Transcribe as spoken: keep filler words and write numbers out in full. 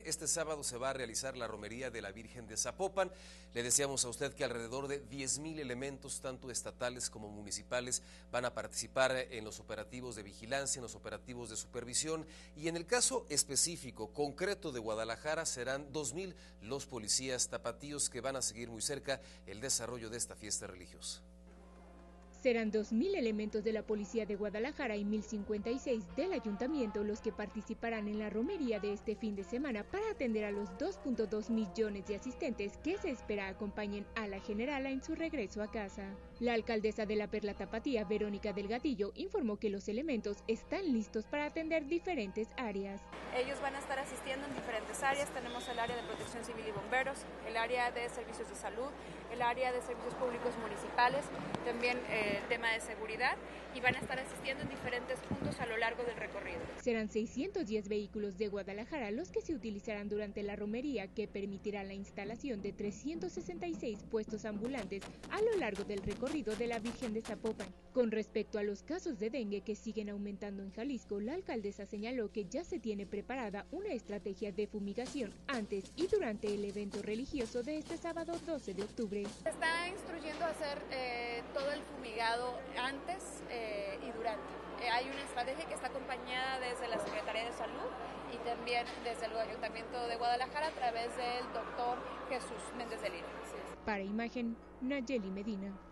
este sábado se va a realizar la romería de la Virgen de Zapopan. Le decíamos a usted que alrededor de diez mil elementos, tanto estatales como municipales, van a participar en los operativos de vigilancia, en los operativos de supervisión, y en el caso específico, concreto de Guadalajara, serán dos mil los policías tapatíos que van a seguir muy cerca el desarrollo de esta fiesta religiosa. Serán dos mil elementos de la Policía de Guadalajara y mil cincuenta y seis del Ayuntamiento los que participarán en la romería de este fin de semana para atender a los dos punto dos millones de asistentes que se espera acompañen a la generala en su regreso a casa. La alcaldesa de la Perla Tapatía, Verónica Delgadillo, informó que los elementos están listos para atender diferentes áreas. Ellos van a estar asistiendo en diferentes áreas. Tenemos el área de protección civil y bomberos, el área de servicios de salud, el área de servicios públicos municipales, también eh, el tema de seguridad, y van a estar asistiendo en diferentes puntos a lo largo del recorrido. Serán seiscientos diez vehículos de Guadalajara los que se utilizarán durante la romería, que permitirá la instalación de trescientos sesenta y seis puestos ambulantes a lo largo del recorrido de la Virgen de Zapopan. Con respecto a los casos de dengue que siguen aumentando en Jalisco, la alcaldesa señaló que ya se tiene preparada una estrategia de fumigación antes y durante el evento religioso de este sábado doce de octubre. Se está instruyendo a hacer eh, todo el fumigado antes eh, y durante. Eh, hay una estrategia que está acompañada desde la Secretaría de Salud y también desde el Ayuntamiento de Guadalajara a través del doctor Jesús Méndez de Lira. Para Imagen, Nayeli Medina.